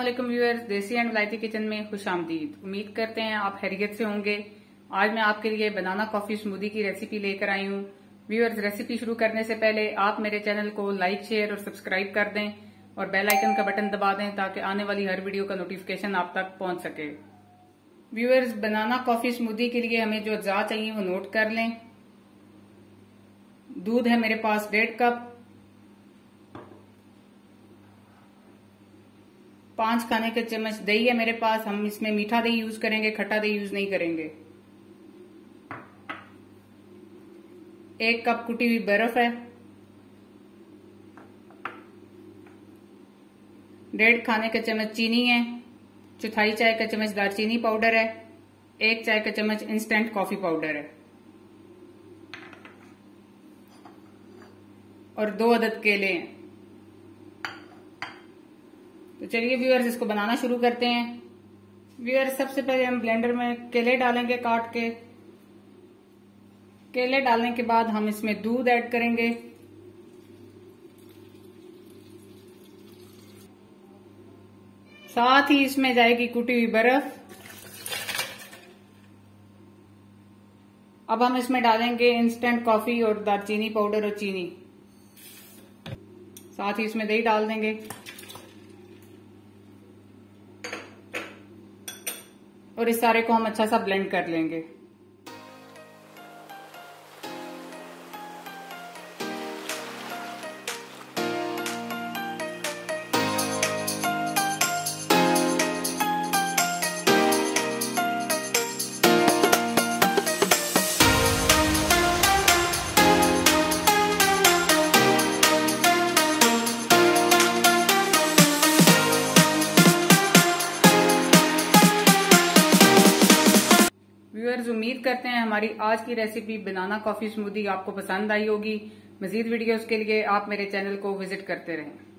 अस्सलाम व्यूअर्स, देसी एंड विलायती किचन में खुश आमदीद। उम्मीद करते हैं आप खैरियत से होंगे। आज मैं आपके लिए बनाना कॉफी स्मूदी की रेसिपी लेकर आई हूँ। व्यूअर्स, रेसिपी शुरू करने से पहले आप मेरे चैनल को लाइक, शेयर और सब्सक्राइब कर दें और बेल आइकन का बटन दबा दें ताकि आने वाली हर वीडियो का नोटिफिकेशन आप तक पहुंच सके। व्यूअर्स, बनाना कॉफी स्मूदी के लिए हमें जो अज्जा चाहिए वो नोट कर लें। दूध है मेरे पास 1.5 कप, 5 खाने के चम्मच दही है मेरे पास। हम इसमें मीठा दही यूज करेंगे, खट्टा दही यूज नहीं करेंगे। 1 कप कुटी हुई बर्फ है। 1.5 खाने के चम्मच चीनी है। 1/4 चाय का चम्मच दालचीनी पाउडर है। 1 चाय का चम्मच इंस्टेंट कॉफी पाउडर है और 2 अदद केले हैं। तो चलिए व्यूअर्स, इसको बनाना शुरू करते हैं। व्यूअर्स, सबसे पहले हम ब्लेंडर में केले डालेंगे काट के। केले डालने के बाद हम इसमें दूध ऐड करेंगे। साथ ही इसमें जाएगी कुटी हुई बर्फ। अब हम इसमें डालेंगे इंस्टेंट कॉफी और दालचीनी पाउडर और चीनी। साथ ही इसमें दही डाल देंगे और इस सारे को हम अच्छा सा ब्लेंड कर लेंगे। व्यूअर्स, उम्मीद करते हैं हमारी आज की रेसिपी बनाना कॉफी स्मूदी आपको पसंद आई होगी। मजीद वीडियोस के लिए आप मेरे चैनल को विजिट करते रहें।